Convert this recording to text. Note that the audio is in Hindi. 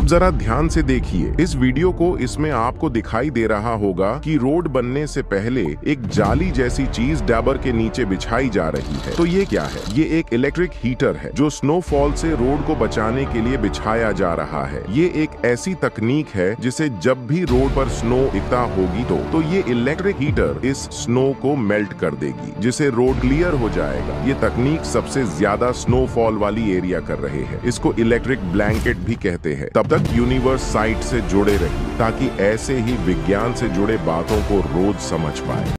आप जरा ध्यान से देखिए इस वीडियो को। इसमें आपको दिखाई दे रहा होगा कि रोड बनने से पहले एक जाली जैसी चीज डैबर के नीचे बिछाई जा रही है। तो ये क्या है? ये एक इलेक्ट्रिक हीटर है जो स्नोफॉल से रोड को बचाने के लिए बिछाया जा रहा है। ये एक ऐसी तकनीक है जिसे जब भी रोड पर स्नो दिखता होगी तो ये इलेक्ट्रिक हीटर इस स्नो को मेल्ट कर देगी, जिससे रोड क्लियर हो जाएगा। ये तकनीक सबसे ज्यादा स्नोफॉल वाली एरिया कर रहे हैं। इसको इलेक्ट्रिक ब्लैंकेट भी कहते हैं। तब तक यूनिवर्स साइट से जुड़े रहिए ताकि ऐसे ही विज्ञान से जुड़े बातों को रोज समझ पाए।